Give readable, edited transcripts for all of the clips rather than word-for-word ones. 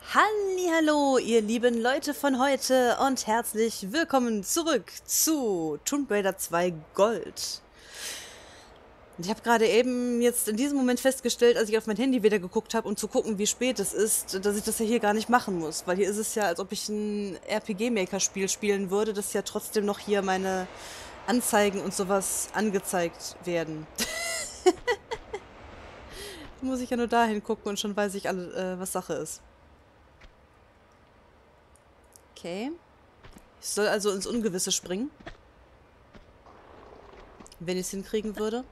Hallihallo, ihr lieben Leute von heute und herzlich willkommen zurück zu Tomb Raider 2 Gold. Und ich habe gerade eben jetzt in diesem Moment festgestellt, als ich auf mein Handy wieder geguckt habe, um zu gucken, wie spät es ist, dass ich das ja hier gar nicht machen muss. Weil hier ist es ja, als ob ich ein RPG-Maker-Spiel spielen würde, dass ja trotzdem noch hier meine Anzeigen und sowas angezeigt werden. Da muss ich ja nur dahin gucken und schon weiß ich, was Sache ist. Okay. Ich soll also ins Ungewisse springen. Wenn ich es hinkriegen würde.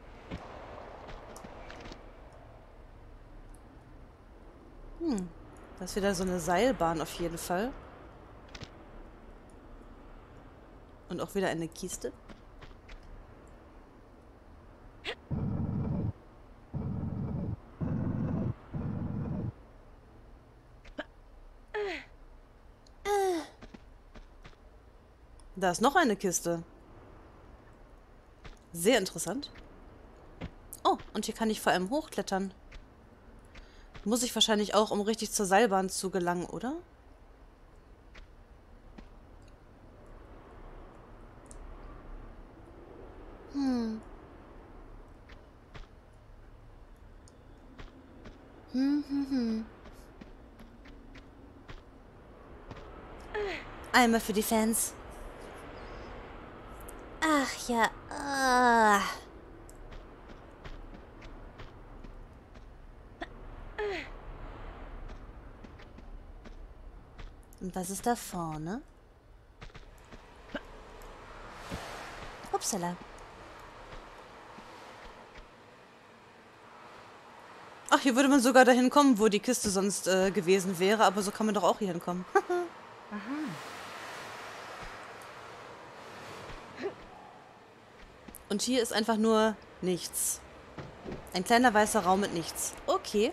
Das ist wieder so eine Seilbahn auf jeden Fall. Und auch wieder eine Kiste. Da ist noch eine Kiste. Sehr interessant. Oh, und hier kann ich vor allem hochklettern. Muss ich wahrscheinlich auch, um richtig zur Seilbahn zu gelangen, oder? Hm. Einmal für die Fans. Ach ja. Und was ist da vorne? Upsala. Ach, hier würde man sogar dahin kommen, wo die Kiste sonst gewesen wäre, aber so kann man doch auch hier hinkommen. Und hier ist einfach nur nichts. Ein kleiner weißer Raum mit nichts. Okay.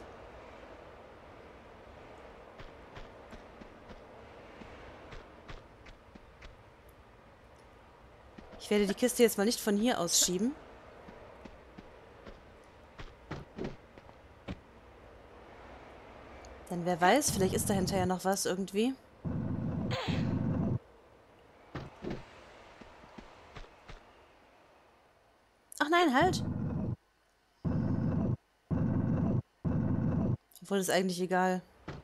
Ich werde die Kiste jetzt mal nicht von hier aus schieben. Denn wer weiß, vielleicht ist dahinter ja noch was irgendwie. Ach nein, halt! Obwohl, ist eigentlich egal.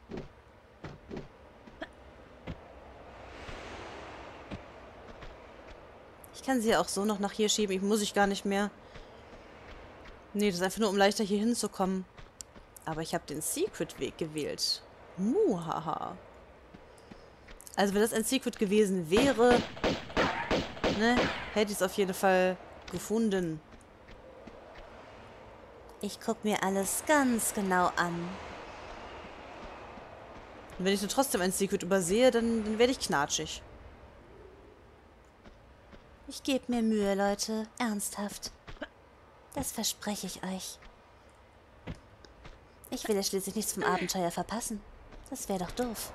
Ich kann sie ja auch so noch nach hier schieben. Ich muss ich gar nicht mehr. Nee, das ist einfach nur, um leichter hier hinzukommen. Aber ich habe den Secret-Weg gewählt. Muhaha. Also wenn das ein Secret gewesen wäre, ne, hätte ich es auf jeden Fall gefunden. Ich gucke mir alles ganz genau an. Und wenn ich nur trotzdem ein Secret übersehe, dann werde ich knatschig. Ich gebe mir Mühe, Leute. Ernsthaft. Das verspreche ich euch. Ich will ja schließlich nichts vom Abenteuer verpassen. Das wäre doch doof.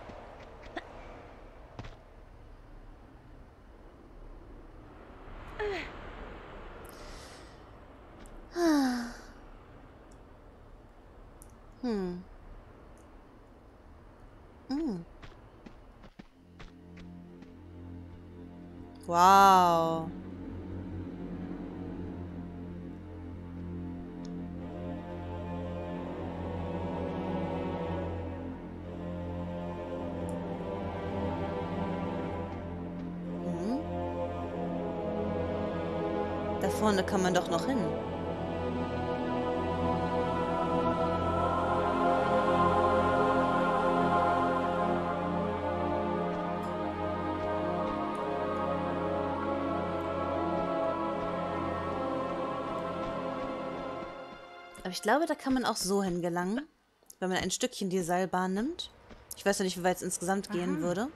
Wow. Da vorne kann man doch noch hin. Aber ich glaube, da kann man auch so hingelangen, wenn man ein Stückchen die Seilbahn nimmt. Ich weiß ja nicht, wie weit es insgesamt gehen würde.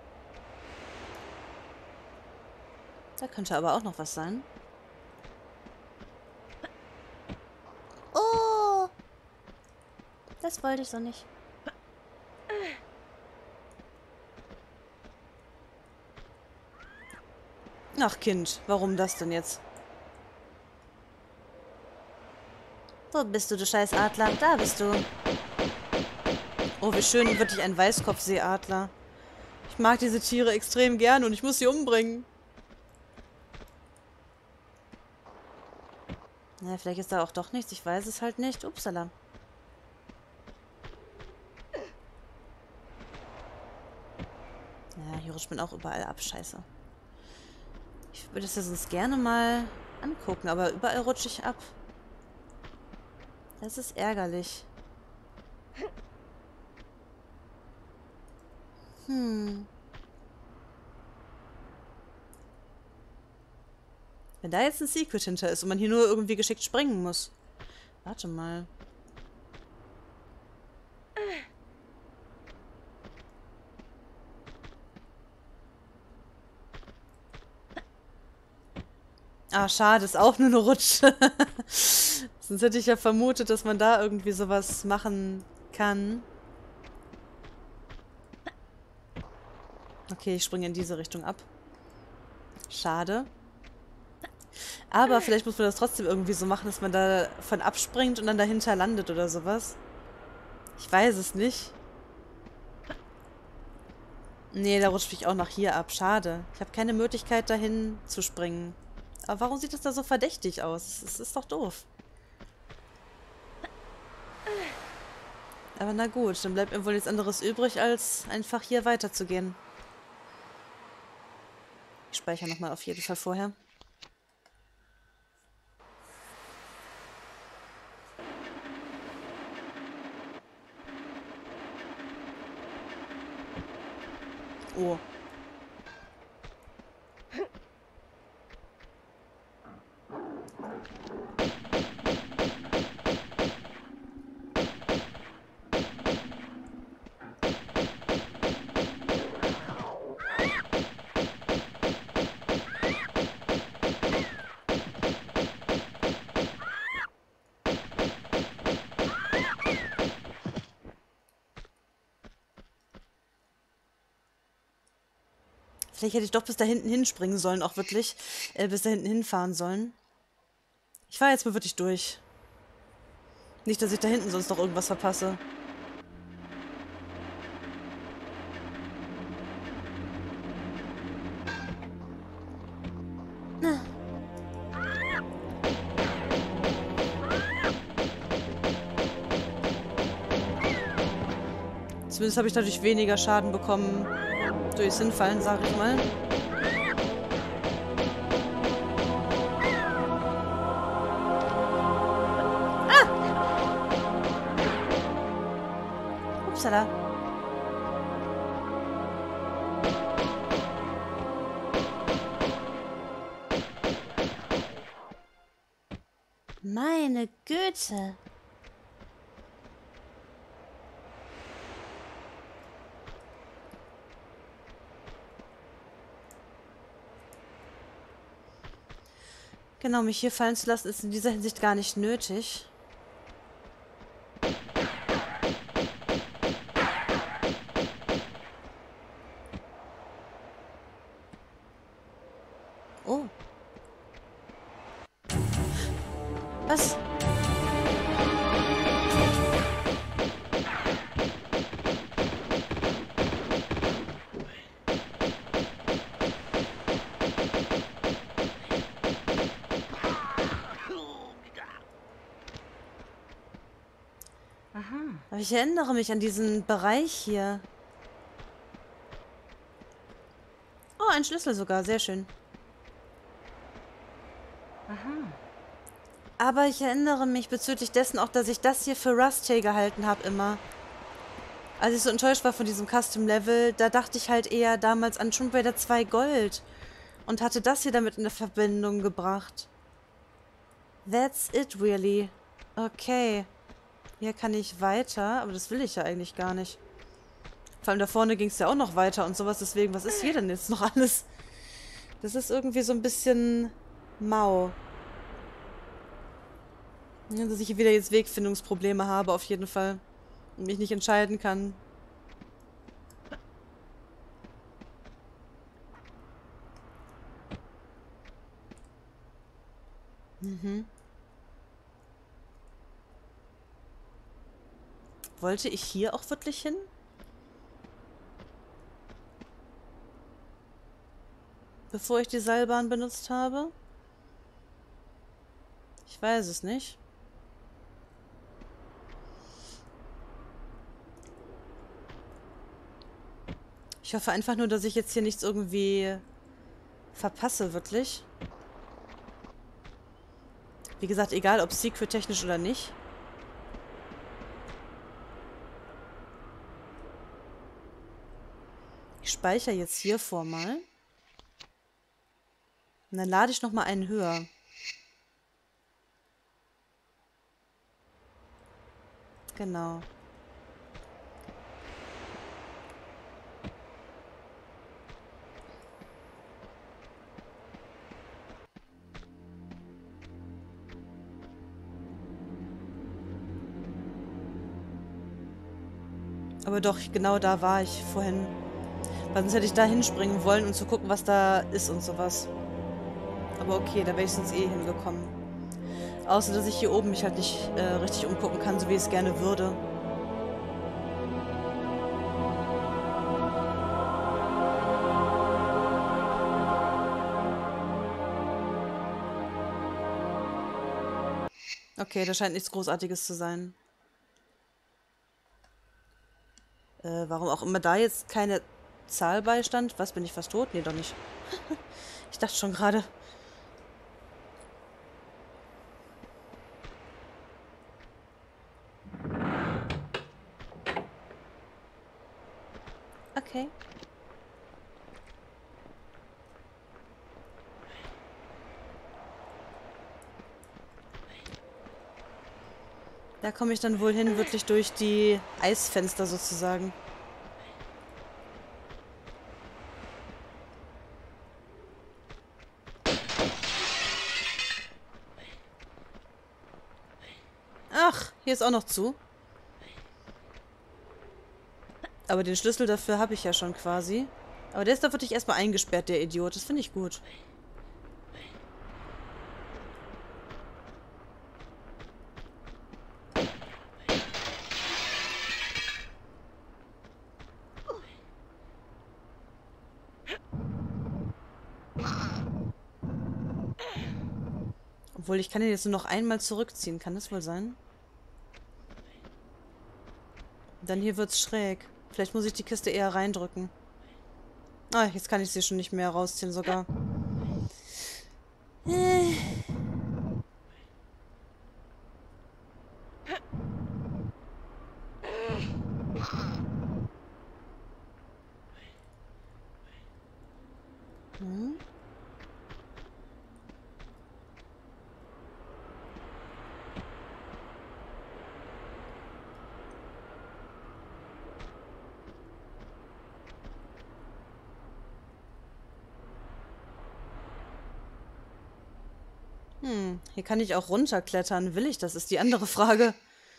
Da könnte aber auch noch was sein. Oh! Das wollte ich so nicht. Ach Kind, warum das denn jetzt? Wo bist du, du scheiß Adler? Da bist du. Oh, wie schön, wirklich ein Weißkopfseeadler. Ich mag diese Tiere extrem gern und ich muss sie umbringen. Ja, vielleicht ist da auch doch nichts. Ich weiß es halt nicht. Upsala. Ja, hier rutscht man auch überall ab. Scheiße. Ich würde es ja sonst gerne mal angucken, aber überall rutsche ich ab. Das ist ärgerlich. Wenn da jetzt ein Secret hinter ist und man hier nur irgendwie geschickt springen muss. Warte mal. Ah, schade, ist auch nur eine Rutsche. Sonst hätte ich ja vermutet, dass man da irgendwie sowas machen kann. Okay, ich springe in diese Richtung ab. Schade. Aber vielleicht muss man das trotzdem irgendwie so machen, dass man da von abspringt und dann dahinter landet oder sowas. Ich weiß es nicht. Nee, da rutscht mich auch noch hier ab. Schade. Ich habe keine Möglichkeit, dahin zu springen. Aber warum sieht das da so verdächtig aus? Das ist doch doof. Aber na gut, dann bleibt mir wohl nichts anderes übrig, als einfach hier weiterzugehen. Ich speichere nochmal auf jeden Fall vorher. Oh. Vielleicht hätte ich doch bis da hinten hinspringen sollen, auch wirklich. Bis da hinten hinfahren sollen. Ich fahre jetzt mal wirklich durch. Nicht, dass ich da hinten sonst noch irgendwas verpasse. Zumindest habe ich dadurch weniger Schaden bekommen. Durchs Hinfallen, sag ich mal. Upsala. Meine Güte. Genau, mich hier fallen zu lassen, ist in dieser Hinsicht gar nicht nötig. Oh. Was? Aber ich erinnere mich an diesen Bereich hier. Oh, ein Schlüssel sogar. Sehr schön. Aber ich erinnere mich bezüglich dessen auch, dass ich das hier für Rustay gehalten habe immer. Als ich so enttäuscht war von diesem Custom-Level, da dachte ich halt eher damals an Tomb Raider 2 Gold. Und hatte das hier damit in Verbindung gebracht. That's it, really. Okay. Hier kann ich weiter, aber das will ich ja eigentlich gar nicht. Vor allem da vorne ging es ja auch noch weiter und sowas, deswegen, was ist hier denn jetzt noch alles? Das ist irgendwie so ein bisschen mau. Ja, dass ich hier wieder jetzt Wegfindungsprobleme habe, auf jeden Fall. Und mich nicht entscheiden kann. Wollte ich hier auch wirklich hin? Bevor ich die Seilbahn benutzt habe? Ich weiß es nicht. Ich hoffe einfach nur, dass ich jetzt hier nichts irgendwie verpasse, wirklich. Wie gesagt, egal ob secret-technisch oder nicht. Ich speichere jetzt hier vor mal. Und dann lade ich nochmal einen höher. Genau. Aber doch, genau da war ich vorhin. Weil sonst hätte ich da hinspringen wollen, um zu gucken, was da ist und sowas. Aber okay, da wäre ich sonst eh hingekommen. Außer, dass ich hier oben mich halt nicht richtig umgucken kann, so wie ich es gerne würde. Okay, da scheint nichts Großartiges zu sein. Warum auch immer da jetzt keine Zahl beistand. Was, bin ich fast tot? Nee, doch nicht. Ich dachte schon gerade. Okay. Da komme ich dann wohl hin, wirklich durch die Eisfenster sozusagen. Ach, hier ist auch noch zu. Aber den Schlüssel dafür habe ich ja schon quasi. Aber der ist da wirklich erstmal eingesperrt, der Idiot. Das finde ich gut. Obwohl, ich kann ihn jetzt nur noch einmal zurückziehen. Kann das wohl sein? Dann hier wird's schräg. Vielleicht muss ich die Kiste eher reindrücken. Ah, jetzt kann ich sie schon nicht mehr rausziehen sogar. Hm? Hier kann ich auch runterklettern. Will ich? Das ist die andere Frage.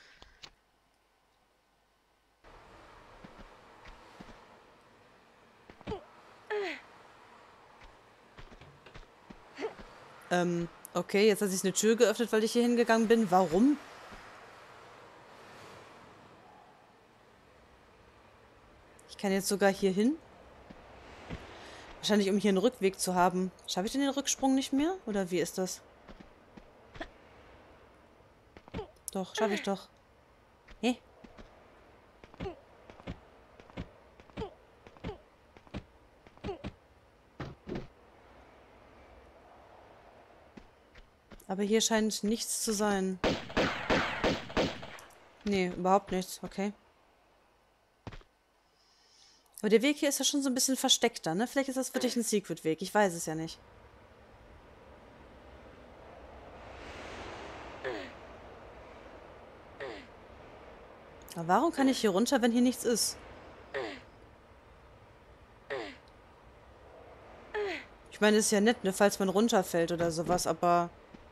Okay, jetzt hat sich eine Tür geöffnet, weil ich hier hingegangen bin. Warum? Ich kann jetzt sogar hier hin. Wahrscheinlich, um hier einen Rückweg zu haben. Schaffe ich denn den Rücksprung nicht mehr? Oder wie ist das? Doch, schaffe ich doch. Hä? Aber hier scheint nichts zu sein. Nee, überhaupt nichts. Okay. Aber der Weg hier ist ja schon so ein bisschen versteckter, ne? Vielleicht ist das wirklich ein Secret-Weg. Ich weiß es ja nicht. Aber warum kann ich hier runter, wenn hier nichts ist? Ich meine, ist ja nett, ne, falls man runterfällt oder sowas, aber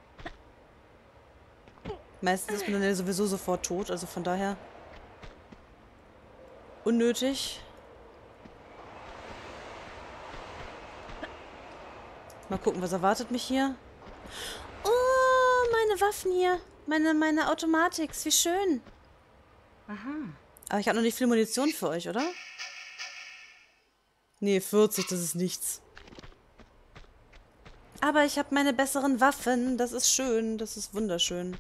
meistens ist man dann ja sowieso sofort tot, also von daher unnötig. Mal gucken, was erwartet mich hier. Oh, meine Waffen hier. Meine Automatics, wie schön. Aha. Aber ich habe noch nicht viel Munition für euch, oder? Nee, 40, das ist nichts. Aber ich habe meine besseren Waffen. Das ist schön. Das ist wunderschön.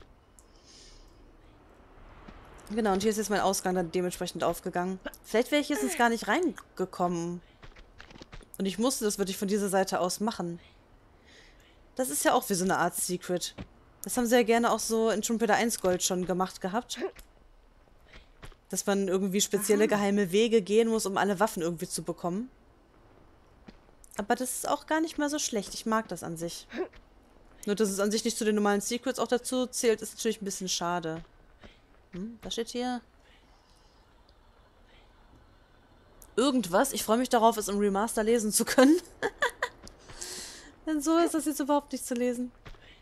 Genau, und hier ist jetzt mein Ausgang dann dementsprechend aufgegangen. Vielleicht wäre ich jetzt gar nicht reingekommen. Und ich musste das wirklich von dieser Seite aus machen. Das ist ja auch wie so eine Art Secret. Das haben sie ja gerne auch so in Tomb Raider 1 Gold schon gemacht gehabt. Dass man irgendwie spezielle geheime Wege gehen muss, um alle Waffen irgendwie zu bekommen. Aber das ist auch gar nicht mal so schlecht. Ich mag das an sich. Nur, dass es an sich nicht zu den normalen Secrets auch dazu zählt, ist natürlich ein bisschen schade. Was steht hier? Irgendwas. Ich freue mich darauf, es im Remaster lesen zu können. Denn so ist das jetzt überhaupt nicht zu lesen.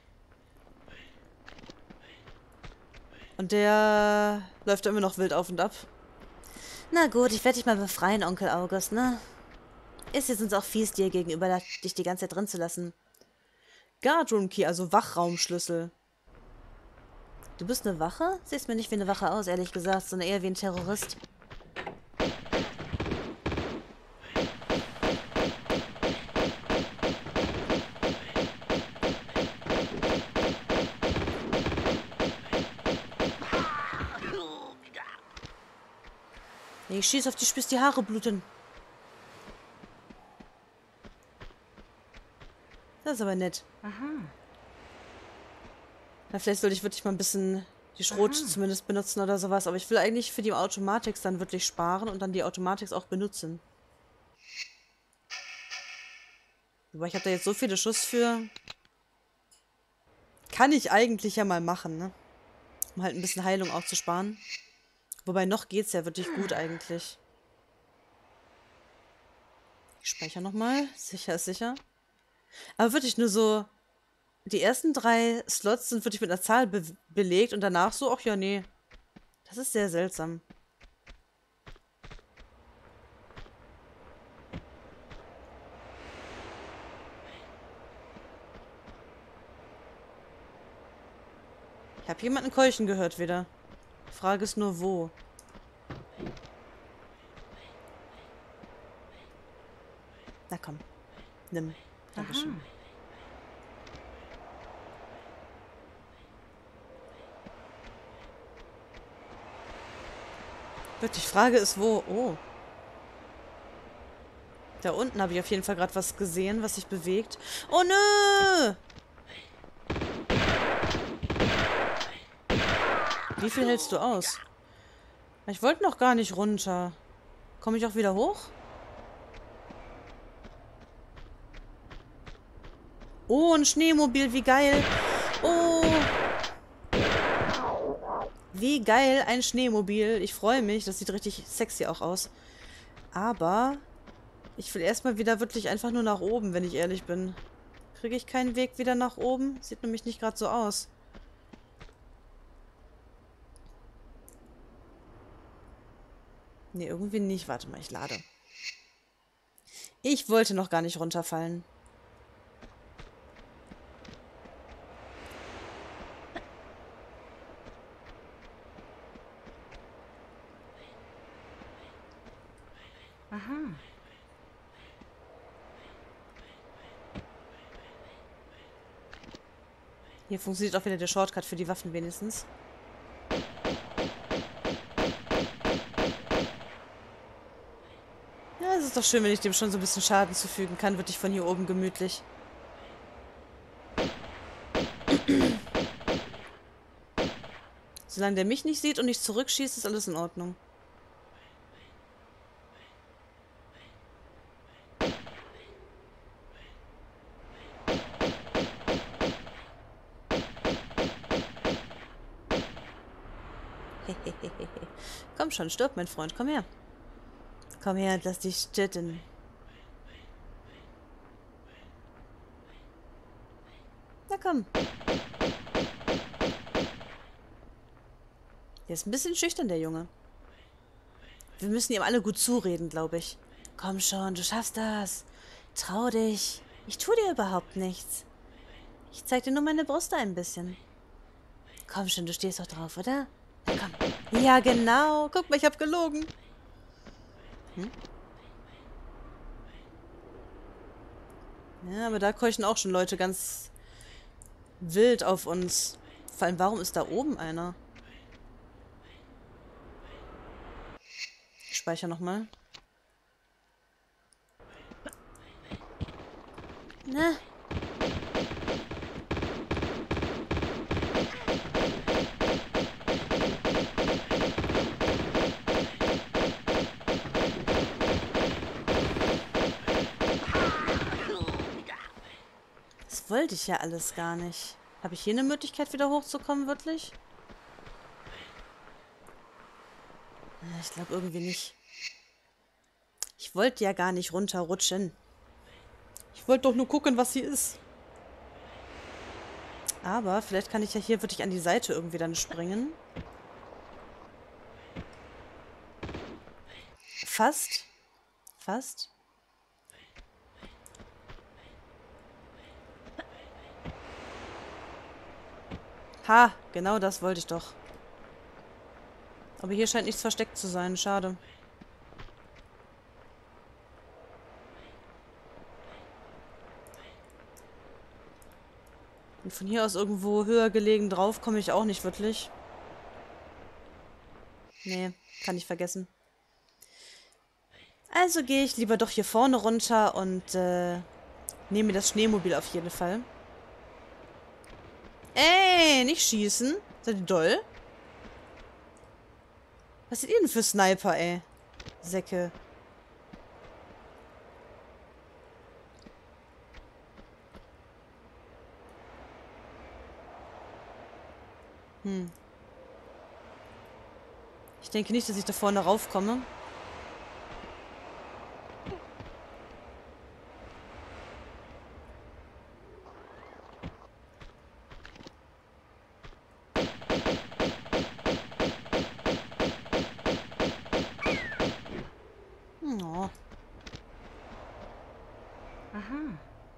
Und der läuft immer noch wild auf und ab. Na gut, ich werde dich mal befreien, Onkel August, ne? Ist jetzt uns auch fies, dir gegenüber dich die ganze Zeit drin zu lassen. Guardroom Key, also Wachraumschlüssel. Du bist eine Wache? Siehst mir nicht wie eine Wache aus, ehrlich gesagt, sondern eher wie ein Terrorist. Ich schieß auf dich, bis die Haare bluten. Das ist aber nett. Na, vielleicht sollte ich wirklich mal ein bisschen die Schrot zumindest benutzen oder sowas. Aber ich will eigentlich für die Automatics dann wirklich sparen und dann die Automatics auch benutzen. Aber ich habe da jetzt so viele Schuss für. Kann ich eigentlich ja mal machen, ne? Um halt ein bisschen Heilung auch zu sparen. Wobei noch geht's ja wirklich gut eigentlich. Ich speichere nochmal. Sicher ist sicher. Aber wirklich nur so. Die ersten 3 Slots sind wirklich mit einer Zahl belegt und danach so, ach ja, nee. Das ist sehr seltsam. Ich habe jemanden keuchen gehört wieder. Die Frage ist nur, wo. Na komm. Nimm. Dankeschön. Wirklich, die Frage ist, wo? Oh. Da unten habe ich auf jeden Fall gerade was gesehen, was sich bewegt. Oh, nö! Wie viel hältst du aus? Ich wollte noch gar nicht runter. Komme ich auch wieder hoch? Oh, ein Schneemobil, wie geil. Oh. Wie geil, ein Schneemobil. Ich freue mich, das sieht richtig sexy auch aus. Aber ich will erstmal wieder wirklich einfach nur nach oben, wenn ich ehrlich bin. Kriege ich keinen Weg wieder nach oben? Sieht nämlich nicht gerade so aus. Nee, irgendwie nicht. Warte mal, ich lade. Ich wollte noch gar nicht runterfallen. Hier funktioniert auch wieder der Shortcut für die Waffen wenigstens. Ja, es ist doch schön, wenn ich dem schon so ein bisschen Schaden zufügen kann. Wirklich von hier oben gemütlich. Solange der mich nicht sieht und nicht zurückschießt, ist alles in Ordnung. Komm schon, stirb, mein Freund. Komm her. Komm her und lass dich stitten. Na komm. Der ist ein bisschen schüchtern, der Junge. Wir müssen ihm alle gut zureden, glaube ich. Komm schon, du schaffst das. Trau dich. Ich tue dir überhaupt nichts. Ich zeig dir nur meine Brüste ein bisschen. Komm schon, du stehst doch drauf, oder? Komm. Ja, genau. Guck mal, ich habe gelogen. Hm? Ja, aber da keuchen auch schon Leute ganz wild auf uns. Vor allem, warum ist da oben einer? Ich speichere nochmal. Na. Das wollte ich ja alles gar nicht. Habe ich hier eine Möglichkeit, wieder hochzukommen, wirklich? Ich glaube irgendwie nicht. Ich wollte ja gar nicht runterrutschen. Ich wollte doch nur gucken, was hier ist. Aber vielleicht kann ich ja hier wirklich an die Seite irgendwie dann springen. Fast. Fast. Ha, genau das wollte ich doch. Aber hier scheint nichts versteckt zu sein. Schade. Und von hier aus irgendwo höher gelegen drauf komme ich auch nicht wirklich. Nee, kann ich vergessen. Also gehe ich lieber doch hier vorne runter und nehme mir das Schneemobil auf jeden Fall. Ey, nicht schießen. Seid ihr doll? Was seid ihr denn für Sniper, ey? Säcke. Ich denke nicht, dass ich da vorne raufkomme. Oh. Aha.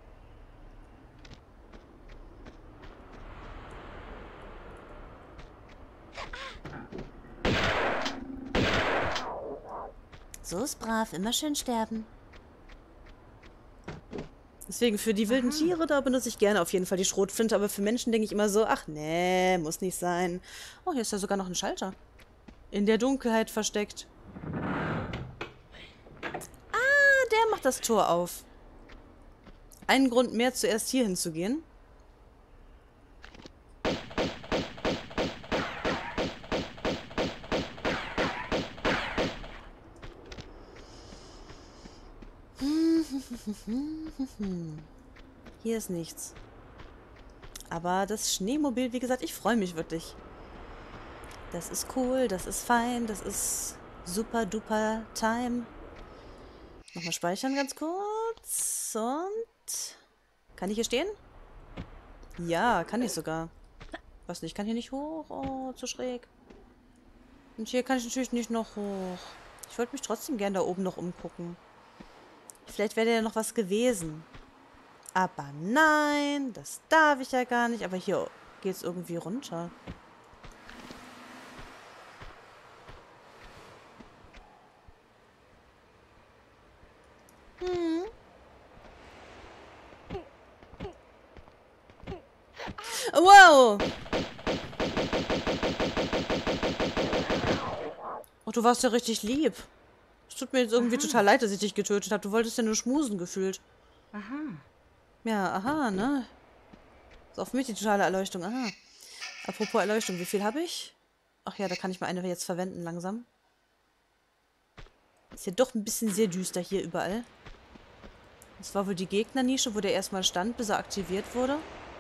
So ist brav, immer schön sterben. Deswegen für die wilden Tiere, da benutze ich gerne auf jeden Fall die Schrotflinte, aber für Menschen denke ich immer so, ach nee, muss nicht sein. Oh, hier ist ja sogar noch ein Schalter. In der Dunkelheit versteckt. Ah, der macht das Tor auf. Ein Grund mehr, zuerst hier hinzugehen. Hier ist nichts. Aber das Schneemobil, wie gesagt, ich freue mich wirklich. Das ist cool, das ist fein, das ist super duper time. Nochmal speichern ganz kurz. Und... Kann ich hier stehen? Ja, kann ich sogar. Was nicht, kann hier nicht hoch? Oh, zu schräg. Und hier kann ich natürlich nicht noch hoch. Ich wollte mich trotzdem gern da oben noch umgucken. Vielleicht wäre ja noch was gewesen. Aber nein, das darf ich ja gar nicht. Aber hier geht es irgendwie runter. Wow! Oh, du warst ja richtig lieb. Es tut mir jetzt irgendwie total leid, dass ich dich getötet habe. Du wolltest ja nur schmusen gefühlt. Aha. Ja, aha, ne? Ist auch für mich die totale Erleuchtung. Aha. Apropos Erleuchtung, wie viel habe ich? Ach ja, da kann ich mal eine jetzt verwenden langsam. Ist ja doch ein bisschen sehr düster hier überall. Das war wohl die Gegnernische, wo der erstmal stand, bis er aktiviert wurde.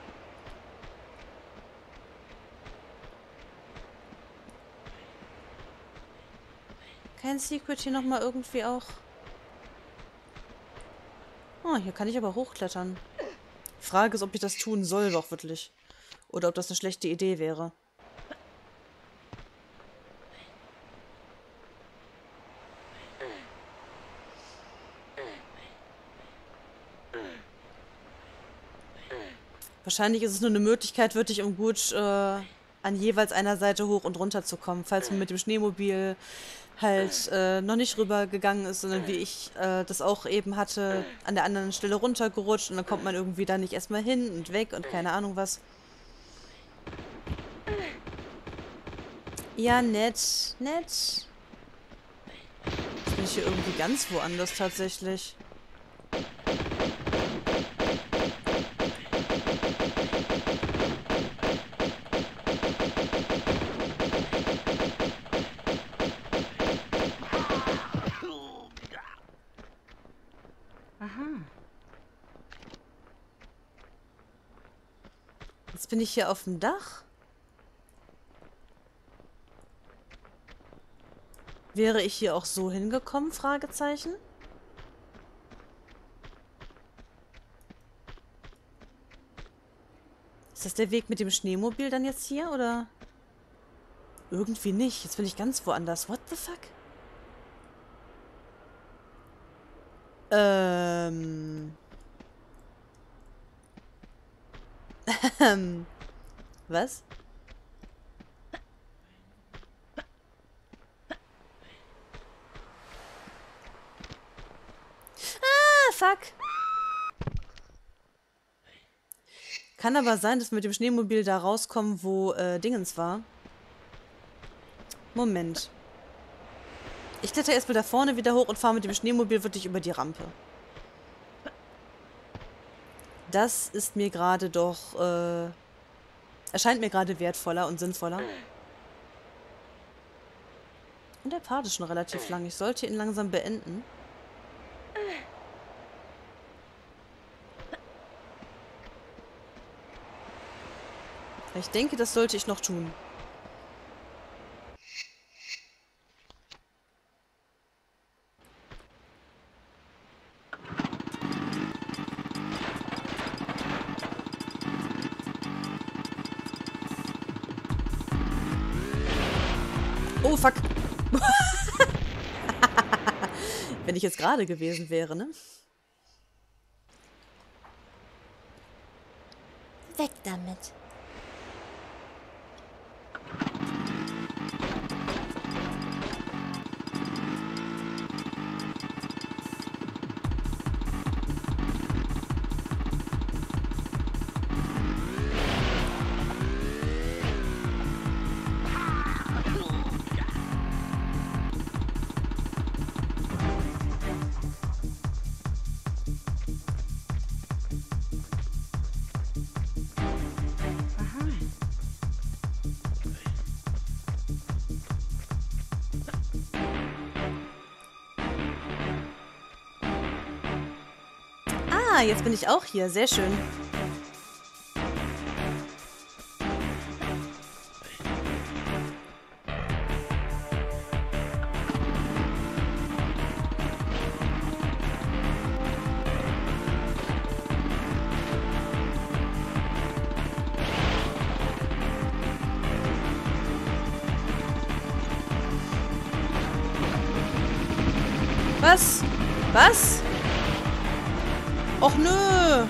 Kein Secret hier nochmal irgendwie auch. Oh, hier kann ich aber hochklettern. Die Frage ist, ob ich das tun soll, doch wirklich. Oder ob das eine schlechte Idee wäre. Wahrscheinlich ist es nur eine Möglichkeit, wirklich um gut an jeweils einer Seite hoch und runter zu kommen, falls man mit dem Schneemobil halt noch nicht rübergegangen ist, sondern wie ich das auch eben hatte, an der anderen Stelle runtergerutscht und dann kommt man irgendwie da nicht erstmal hin und weg und keine Ahnung was. Ja, nett, nett. Jetzt bin ich hier irgendwie ganz woanders tatsächlich. Jetzt bin ich hier auf dem Dach. Wäre ich hier auch so hingekommen? Fragezeichen. Ist das der Weg mit dem Schneemobil dann jetzt hier, oder? Irgendwie nicht. Jetzt bin ich ganz woanders. What the fuck? Was? Ah, fuck. Kann aber sein, dass wir mit dem Schneemobil da rauskommen, wo Dingens war. Moment. Ich kletter erstmal da vorne wieder hoch und fahre mit dem Schneemobil wirklich über die Rampe. Das ist mir gerade doch, erscheint mir gerade wertvoller und sinnvoller. Und der Part ist schon relativ lang. Ich sollte ihn langsam beenden. Ich denke, das sollte ich noch tun. Oh, fuck. Wenn ich jetzt gerade gewesen wäre, ne? Weg damit. Ah, jetzt bin ich auch hier. Sehr schön. Was? Was? Och nö.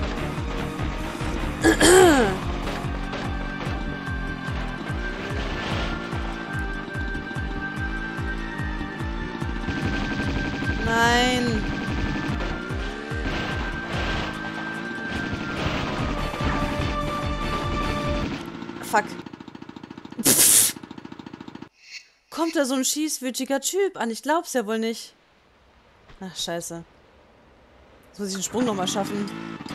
Nein. Fuck. Pff. Kommt da so ein schießwütiger Typ an? Ich glaub's ja wohl nicht. Ach, scheiße. Jetzt muss ich den Sprung nochmal schaffen.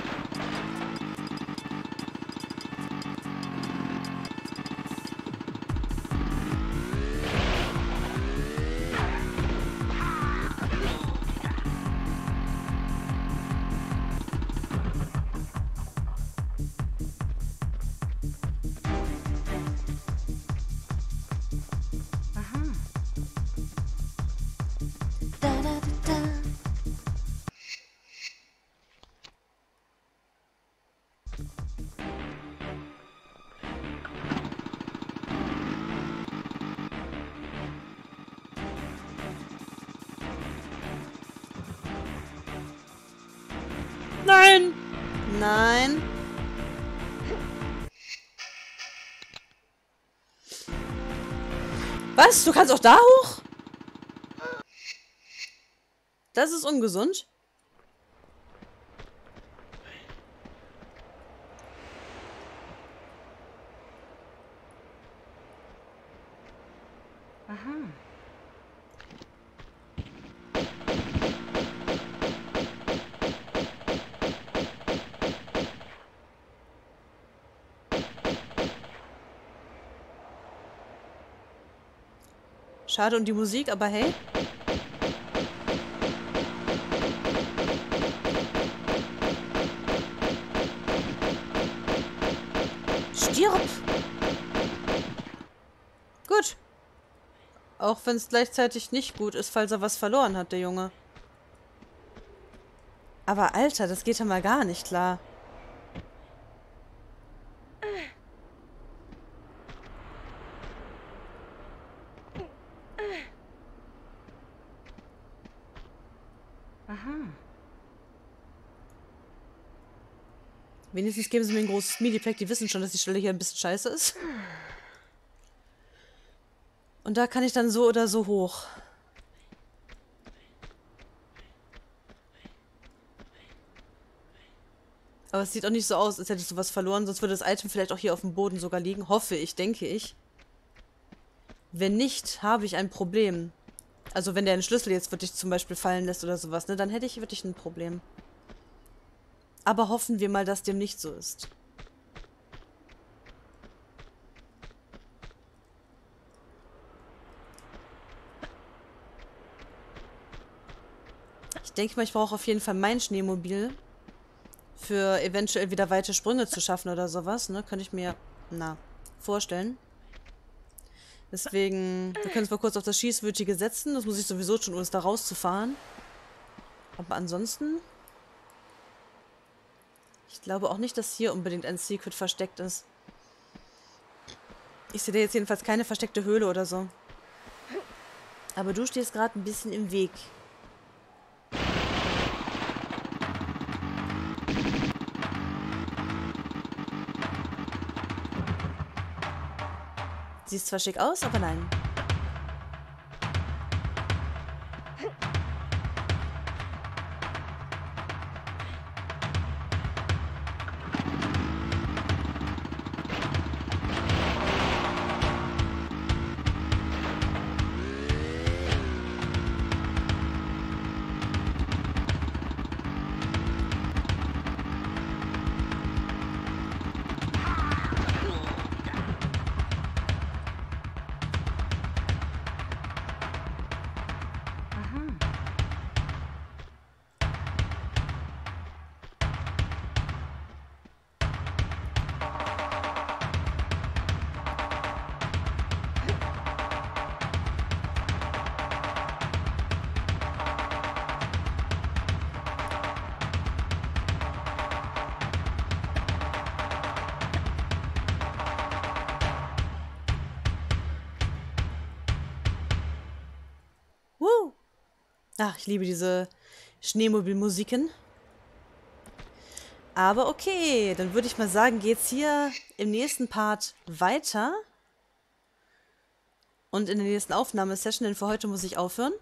Da, da, da, da. Nein. Was? Du kannst auch da hoch? Das ist ungesund. Aha. Schade um die Musik, aber hey. Stirb! Gut. Auch wenn es gleichzeitig nicht gut ist, falls er was verloren hat, der Junge. Aber Alter, das geht ja mal gar nicht klar. Aha. Wenigstens geben sie mir ein großes Midi-Pack. Die wissen schon, dass die Stelle hier ein bisschen scheiße ist. Und da kann ich dann so oder so hoch. Aber es sieht auch nicht so aus, als hättest du was verloren. Sonst würde das Item vielleicht auch hier auf dem Boden sogar liegen. Hoffe ich, denke ich. Wenn nicht, habe ich ein Problem. Also wenn der einen Schlüssel jetzt wirklich zum Beispiel fallen lässt oder sowas, ne, dann hätte ich wirklich ein Problem. Aber hoffen wir mal, dass dem nicht so ist. Ich denke mal, ich brauche auf jeden Fall mein Schneemobil. Für eventuell wieder weite Sprünge zu schaffen oder sowas, ne? Könnte ich mir, vorstellen. Deswegen, wir können uns mal kurz auf das Schießwürdige setzen. Das muss ich sowieso tun, um es da rauszufahren. Aber ansonsten... Ich glaube auch nicht, dass hier unbedingt ein Secret versteckt ist. Ich sehe da jetzt jedenfalls keine versteckte Höhle oder so. Aber du stehst gerade ein bisschen im Weg. Sieht zwar schick aus, aber nein. Ach, ich liebe diese Schneemobilmusiken. Aber okay, dann würde ich mal sagen, geht's hier im nächsten Part weiter. Und in der nächsten Aufnahmesession, denn für heute muss ich aufhören.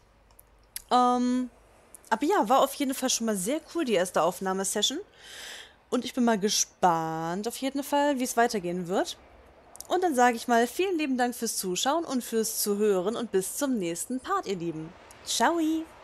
Aber ja, war auf jeden Fall schon mal sehr cool, die erste Aufnahmesession. Und ich bin mal gespannt auf jeden Fall, wie es weitergehen wird. Und dann sage ich mal, vielen lieben Dank fürs Zuschauen und fürs Zuhören und bis zum nächsten Part, ihr Lieben. Ciao!